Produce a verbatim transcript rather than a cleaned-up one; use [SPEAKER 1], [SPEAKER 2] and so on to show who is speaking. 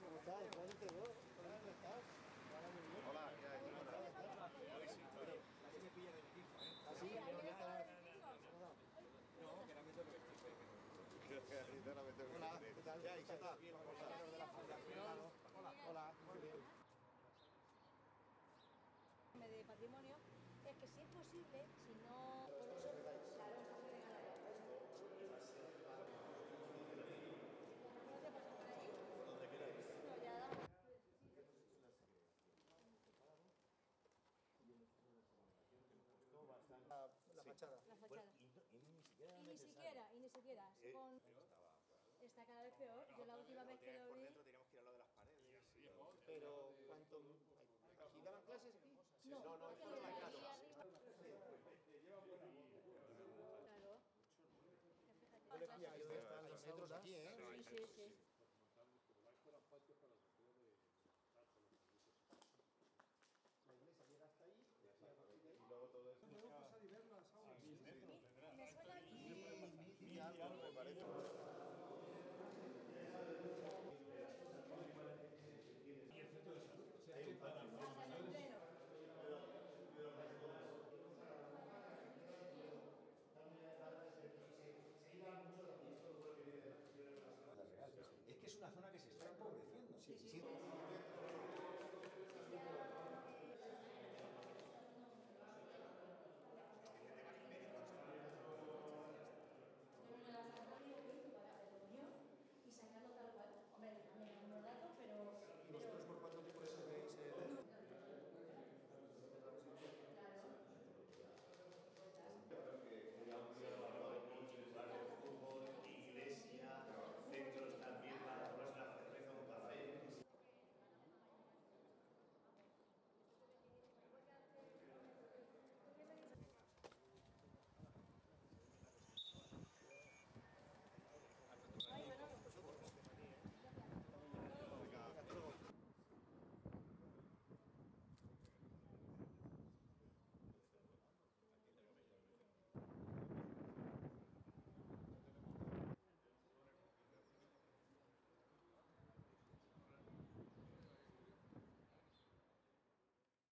[SPEAKER 1] ¿Cómo estás? ¿Cómo te veo? ¿Cómo estás?
[SPEAKER 2] Hola, ¿qué hay?
[SPEAKER 1] ¿Cómo estás?
[SPEAKER 2] Hoy sí, claro.
[SPEAKER 3] Así me pilla de tifa, ¿eh?
[SPEAKER 1] ¿Así?
[SPEAKER 3] No, que no me tengo que vestir, pero...
[SPEAKER 2] Sinceramente,
[SPEAKER 1] Hola, ¿qué tal?
[SPEAKER 2] ¿Qué hay? ¿Qué tal?
[SPEAKER 1] Aquí, los compañeros de la fundación. Hola, hola, muy bien.
[SPEAKER 4] De patrimonio es que si es posible, si no... Por eso, claro, no se deja la ¿no te pasa por allí?
[SPEAKER 2] Donde queráis.
[SPEAKER 4] No, ya damos.
[SPEAKER 1] La, la fachada.
[SPEAKER 4] La fachada.
[SPEAKER 2] Y, no- y ni siquiera
[SPEAKER 4] Y ni siquiera, y ni siquiera.
[SPEAKER 2] Eh,
[SPEAKER 4] Con... Está cada vez peor. Yo la última vez que lo
[SPEAKER 3] Por
[SPEAKER 4] vi...
[SPEAKER 3] dentro teníamos que ir a lo de las paredes. y todo.
[SPEAKER 1] Pero, ¿cuánto? ¿Aquí daban clases aquí?
[SPEAKER 4] No,
[SPEAKER 1] No, no,
[SPEAKER 4] porque
[SPEAKER 1] esto
[SPEAKER 4] lo
[SPEAKER 1] es la
[SPEAKER 4] de
[SPEAKER 1] casa.
[SPEAKER 4] ahí arriba... Claro.
[SPEAKER 1] Yo le pilla que dónde están los metros aquí, ¿eh?